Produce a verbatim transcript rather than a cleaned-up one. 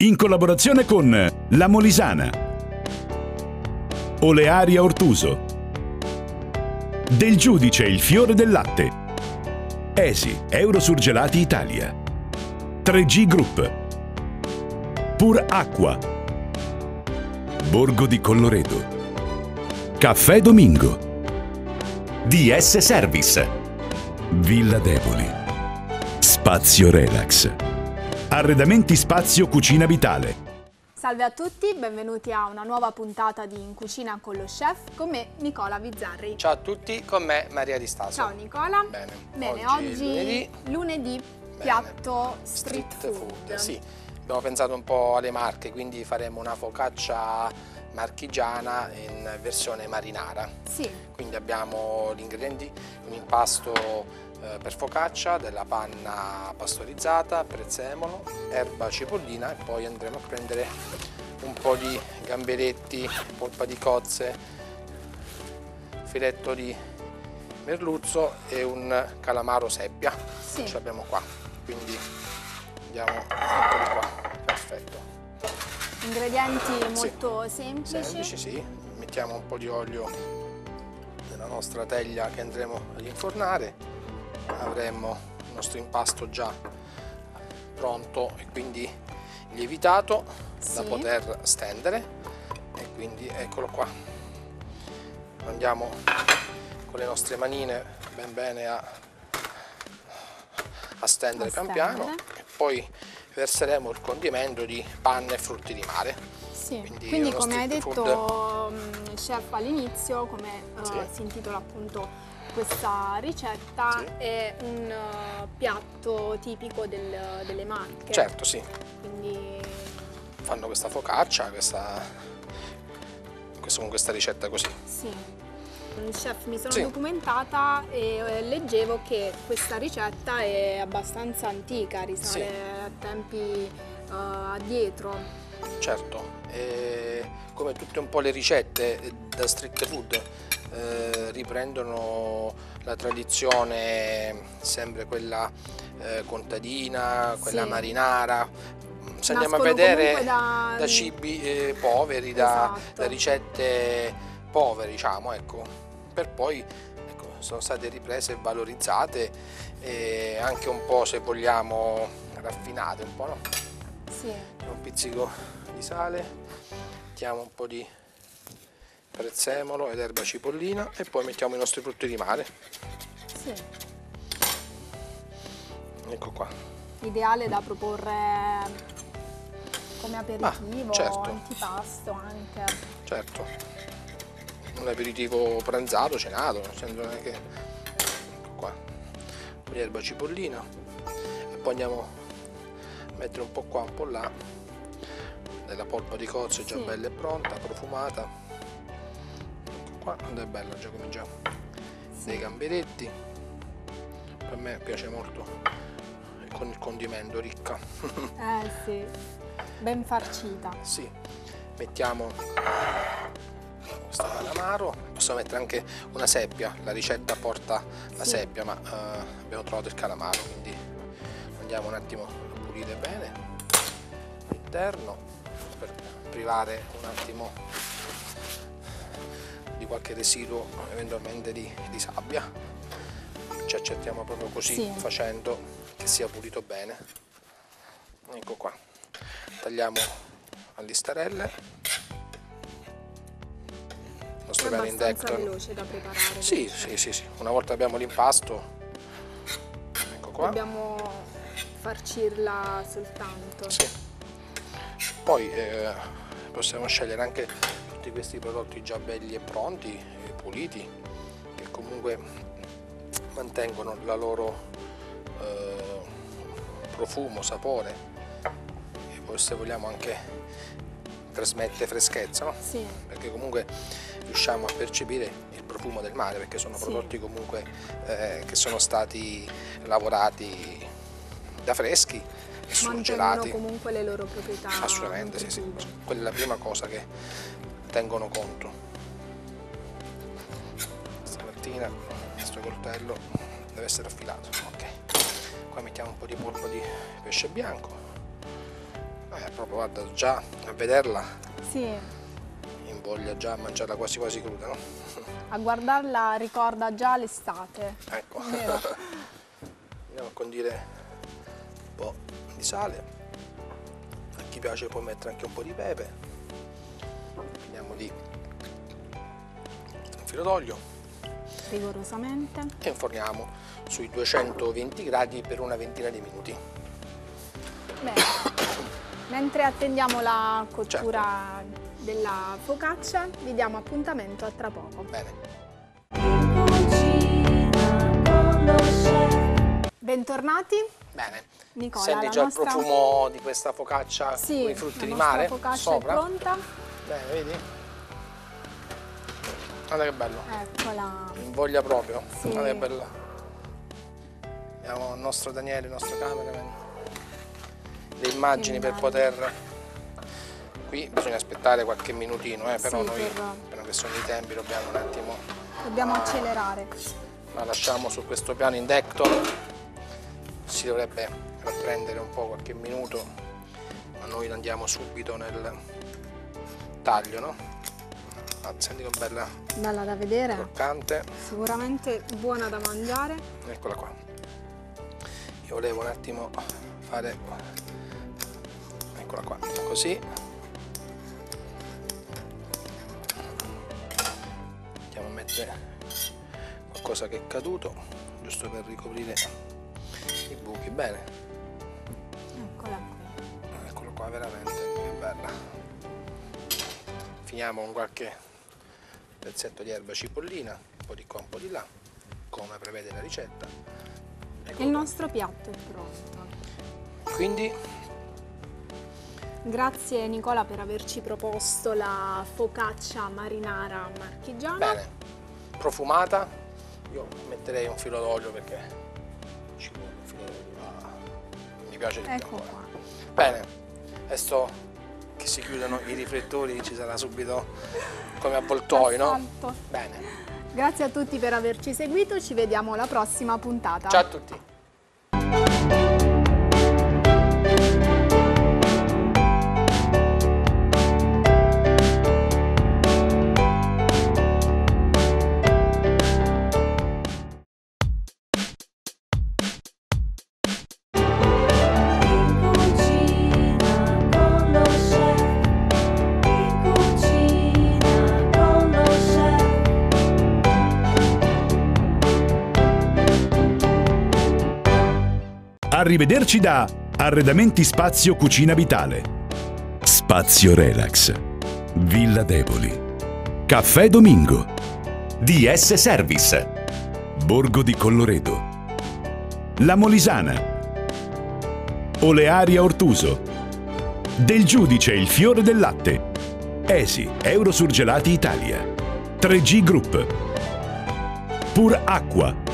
in collaborazione con La Molisana, Olearia Ortuso, Del Giudice il fiore del latte, Esi Eurosurgelati Italia, tre G Group, Pur Acqua, Borgo di Colloredo, Caffè Domingo, D S Service, Villa Devoli, Spazio Relax, Arredamenti Spazio Cucina Vitale. Salve a tutti, benvenuti a una nuova puntata di In Cucina con lo Chef, con me Nicola Bizzarri. Ciao a tutti, con me Maria Di Stasio. Ciao Nicola. Bene, Bene oggi, oggi lunedì, lunedì piatto street, street food. food. Sì, abbiamo pensato un po' alle marche, quindi faremo una focaccia marchigiana in versione marinara. Sì. Quindi abbiamo gli ingredienti, un impasto eh, per focaccia, della panna pastorizzata, prezzemolo, erba cipollina e poi andremo a prendere un po' di gamberetti, polpa di cozze, filetto di merluzzo e un calamaro seppia. Sì. Ce l'abbiamo qua, quindi andiamo, eccoli qua, perfetto. Ingredienti molto sì. semplici. Semplici, sì. Mettiamo un po' di olio nella nostra teglia che andremo ad infornare. Avremo il nostro impasto già pronto e quindi lievitato, sì, da poter stendere, e quindi eccolo qua. Andiamo con le nostre manine ben bene a, a stendere a pian stendere. piano, e poi verseremo il condimento di panna e frutti di mare. Sì. Quindi, Quindi come hai detto food... chef all'inizio, come sì. uh, si intitola appunto questa ricetta, sì, è un uh, piatto tipico del, delle Marche. Certo, sì. Quindi fanno questa focaccia, questa, questo, con questa ricetta così. Sì. Chef, mi sono sì. documentata e eh, leggevo che questa ricetta è abbastanza antica, risale sì. a tempi uh, addietro. Certo, e come tutte un po' le ricette da street food eh, riprendono la tradizione, sempre quella eh, contadina, quella sì. marinara. Se andiamo a vedere da, da cibi eh, poveri, da, esatto. da ricette povere, diciamo, ecco. Per poi ecco, sono state riprese e valorizzate e anche un po', se vogliamo, raffinate un po', no? Sì. Un pizzico di sale, mettiamo un po' di prezzemolo ed erba cipollina e poi mettiamo i nostri frutti di mare. Sì. Ecco qua. Ideale da proporre come aperitivo, ah, certo. antipasto anche. Certo. Un aperitivo pranzato, cenato, nel senso non è che... Ecco qua, un po' di erba cipollina e poi andiamo a mettere un po' qua, un po' là della polpa di cozze già sì. bella e pronta, profumata. Ecco qua, quando è bella già come già sì. dei gamberetti. Per me piace molto con il condimento ricca. Eh sì, ben farcita. Sì, mettiamo questo calamaro, possiamo mettere anche una seppia, la ricetta porta la sì. seppia, ma uh, abbiamo trovato il calamaro, quindi andiamo un attimo a pulire bene l'interno per privare un attimo di qualche residuo, eventualmente di, di sabbia. Ci accertiamo proprio così, sì. facendo che sia pulito bene. Ecco qua, tagliamo a listarelle. È abbastanza veloce da preparare. Sì, sì, sì, sì. Una volta abbiamo l'impasto, ecco qua. Dobbiamo farcirla soltanto. Sì. Poi eh, possiamo scegliere anche tutti questi prodotti già belli e pronti, e puliti, che comunque mantengono la loro eh, profumo, sapore, e poi se vogliamo anche trasmette freschezza, no? Sì. Perché comunque riusciamo a percepire il profumo del mare, perché sono sì. prodotti comunque eh, che sono stati lavorati da freschi e surgelati. Comunque le loro proprietà. Assolutamente, sì, sì. Quella è la prima cosa che tengono conto. Stamattina questo coltello deve essere affilato. Ok. Qua mettiamo un po' di polpo di pesce bianco. Eh, proprio guarda, già a vederla Sì, in voglia già a mangiarla quasi quasi cruda, no? a guardarla ricorda già l'estate. Ecco. Vero? Andiamo a condire un po' di sale. A chi piace può mettere anche un po' di pepe. Finiamo di un filo d'olio Rigorosamente. e inforniamo sui duecentoventi gradi per una ventina di minuti. Bene. Mentre attendiamo la cottura della focaccia, vi diamo appuntamento a tra poco. Bene. Bentornati. Bene. Nicola, Senti la già nostra... il profumo di questa focaccia Sì, con i frutti la di nostra mare focaccia sopra? è pronta. Bene, vedi? Guarda che bello. Eccola. In voglia proprio. Sì. Guarda che bella. Vediamo il nostro Daniele, il nostro cameraman. Le immagini per poter... Qui bisogna aspettare qualche minutino, eh, però Sì, noi, per- per che sono i tempi, dobbiamo un attimo... Dobbiamo accelerare. La lasciamo su questo piano indector. Si dovrebbe prendere un po' qualche minuto, ma noi andiamo subito nel taglio, no? Ah, senti che bella Bella da vedere. croccante. Sicuramente buona da mangiare. Eccola qua. Io volevo un attimo fare, eccola qua, così. Andiamo a mettere qualcosa che è caduto, giusto per ricoprire i buchi. Bene. Eccola qui. Eccolo qua, veramente che bella. Finiamo con qualche pezzetto di erba cipollina, un po' di qua, un po' di là, come prevede la ricetta. Eccolo Il qua. nostro piatto è pronto. Quindi Grazie Nicola per averci proposto la focaccia marinara marchigiana. bene, profumata. Io metterei un filo d'olio perché ci vuole un filo d'olio. Ah, mi piace di più Ecco ancora. qua. Bene, adesso che si chiudono i riflettori ci sarà subito come avvoltoi, no? Assalto. Bene. Grazie a tutti per averci seguito, ci vediamo alla prossima puntata. Ciao a tutti. Arrivederci da Arredamenti Spazio Cucina Vitale, Spazio Relax, Villa Deboli, Caffè Domingo, D S Service, Borgo di Colloredo, La Molisana, Olearia Ortuso, Del Giudice il Fiore del Latte, Esi Eurosurgelati Italia, tre G Group, Pur Acqua,